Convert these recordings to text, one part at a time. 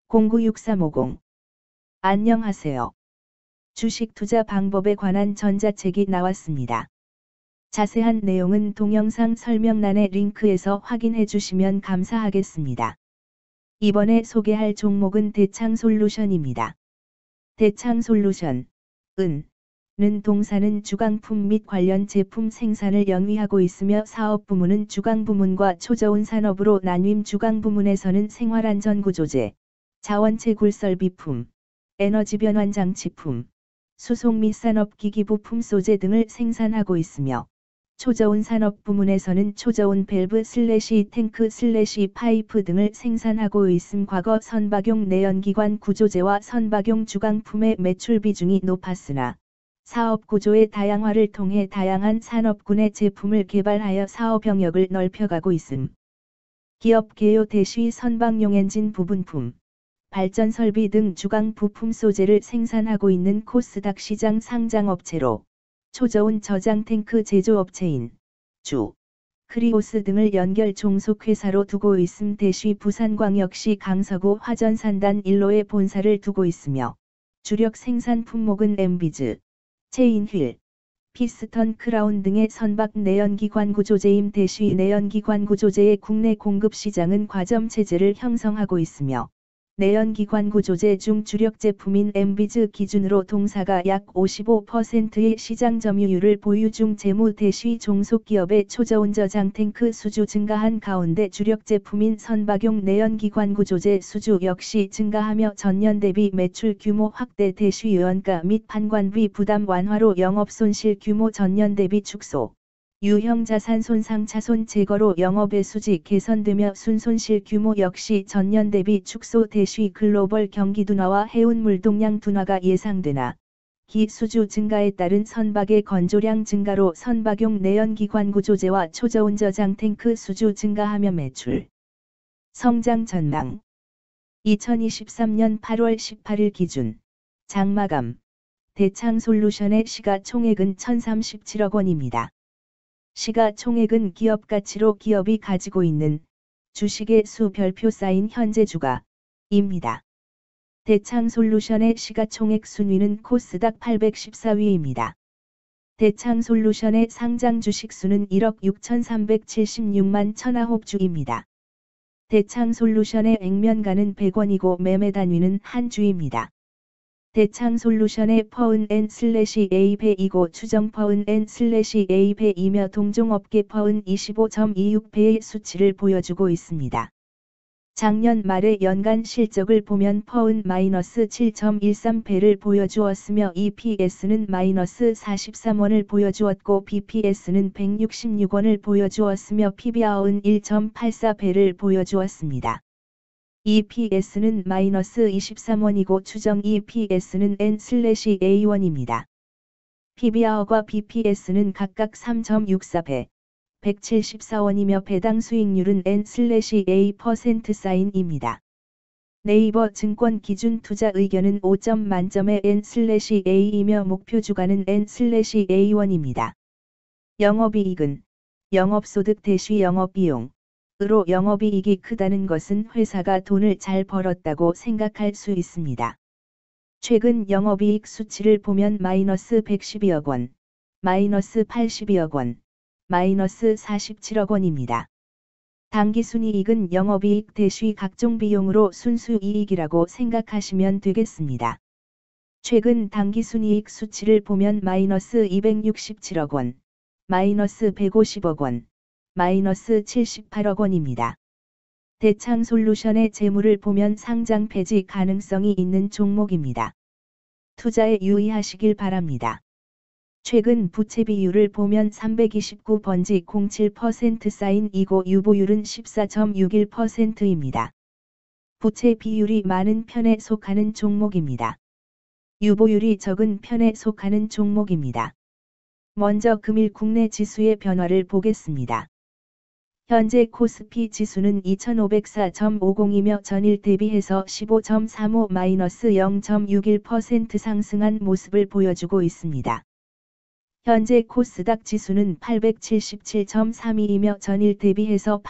096350. 안녕하세요. 주식 투자 방법에 관한 전자책이 나왔습니다. 자세한 내용은 동영상 설명란의 링크에서 확인해 주시면 감사하겠습니다. 이번에 소개할 종목은 대창솔루션입니다. 대창솔루션, 는 동사는 주강품 및 관련 제품 생산을 영위하고 있으며 사업 부문은 주강 부문과 초저온 산업으로 나뉨. 주강 부문에서는 생활안전구조제, 자원채굴 설비품, 에너지 변환 장치품, 수송 및 산업기기 부품 소재 등을 생산하고 있으며 초저온 산업 부문에서는 초저온 밸브 탱크 파이프 등을 생산하고 있음. 과거 선박용 내연기관 구조제와 선박용 주강품의 매출 비중이 높았으나 사업 구조의 다양화를 통해 다양한 산업군의 제품을 개발하여 사업 영역을 넓혀가고 있음. 기업 개요 대시 선박용 엔진 부분품, 발전 설비 등 주강 부품 소재를 생산하고 있는 코스닥 시장 상장업체로 초저온 저장 탱크 제조업체인 크리오스 등을 연결 종속회사로 두고 있음. 대시 부산광역시 강서구 화전산단 1로에 본사를 두고 있으며 주력 생산 품목은 엠비즈, 체인휠, 피스턴 크라운 등의 선박 내연기관 구조제임. 대시 내연기관 구조제의 국내 공급 시장은 과점체제를 형성하고 있으며 내연기관 구조제 중 주력 제품인 엠비즈 기준으로 동사가 약 55%의 시장 점유율을 보유 중. 재무 대시 종속기업의 초저온 저장 탱크 수주 증가한 가운데 주력 제품인 선박용 내연기관 구조제 수주 역시 증가하며 전년 대비 매출 규모 확대. 대시 유연가 및 판관비 부담 완화로 영업손실 규모 전년 대비 축소. 유형 자산 손상 차손 제거로 영업의 수지 개선되며 순손실 규모 역시 전년 대비 축소. 대시 글로벌 경기 둔화와 해운 물동량 둔화가 예상되나 기 수주 증가에 따른 선박의 건조량 증가로 선박용 내연기관 구조제와 초저온 저장 탱크 수주 증가하며 매출 성장 전망. 2023년 8월 18일 기준 장마감 대창솔루션의 시가총액은 1037억 원입니다. 시가총액은 기업가치로 기업이 가지고 있는 주식의 수 별표 쌓인 현재 주가입니다. 대창솔루션의 시가총액 순위는 코스닥 814위입니다. 대창솔루션의 상장 주식수는 1억 6,376만 1,009주입니다. 대창솔루션의 액면가는 100원이고 매매 단위는 한 주입니다. 대창솔루션의 퍼은/A 배이고 추정 퍼은/A 배이며 동종업계 퍼은 25.26배의 수치를 보여주고 있습니다. 작년 말의 연간 실적을 보면 퍼은 -7.13배를 보여주었으며 EPS는 -43원을 보여주었고 BPS는 166원을 보여주었으며 PBR은 1.84배를 보여주었습니다. EPS는 -23원이고 추정 EPS는 N/A1입니다. PBR과 BPS는 각각 3.64배, 174원이며 배당 수익률은 N/A%입니다. 네이버 증권 기준 투자 의견은 5점 만점의 N/A이며 목표 주가는 N/A1입니다. 영업이익은 영업소득 대시 영업비용 으로 영업이익이 크다는 것은 회사가 돈을 잘 벌었다고 생각할 수 있습니다. 최근 영업이익 수치를 보면 -112억 원, -82억 원, -47억 원입니다. 당기순이익은 영업이익 대시 각종 비용으로 순수이익이라고 생각하시면 되겠습니다. 최근 당기순이익 수치를 보면 -267억 원, -150억 원, -78억 원입니다. 대창솔루션의 재물을 보면 상장 폐지 가능성이 있는 종목입니다. 투자에 유의하시길 바랍니다. 최근 부채 비율을 보면 329번지 07% 사인이고 유보율은 14.61%입니다. 부채 비율이 많은 편에 속하는 종목입니다. 유보율이 적은 편에 속하는 종목입니다. 먼저 금일 국내 지수의 변화를 보겠습니다. 현재 코스피 지수는 2504.50이며 전일 대비해서 15.35-0.61% 상승한 모습을 보여주고 있습니다. 현재 코스닥 지수는 877.32이며 전일 대비해서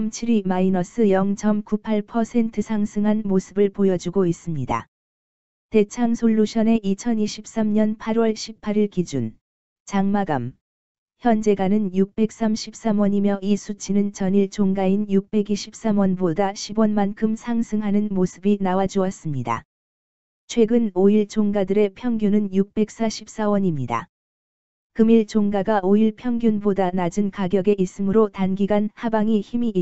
8.72-0.98% 상승한 모습을 보여주고 있습니다. 대창솔루션의 2023년 8월 18일 기준 장마감 현재가는 633원이며 이 수치는 전일 종가인 623원보다 10원만큼 상승하는 모습이 나와주었습니다. 최근 5일 종가들의 평균은 644원입니다. 금일 종가가 5일 평균보다 낮은 가격에 있으므로 단기간 하방이 힘이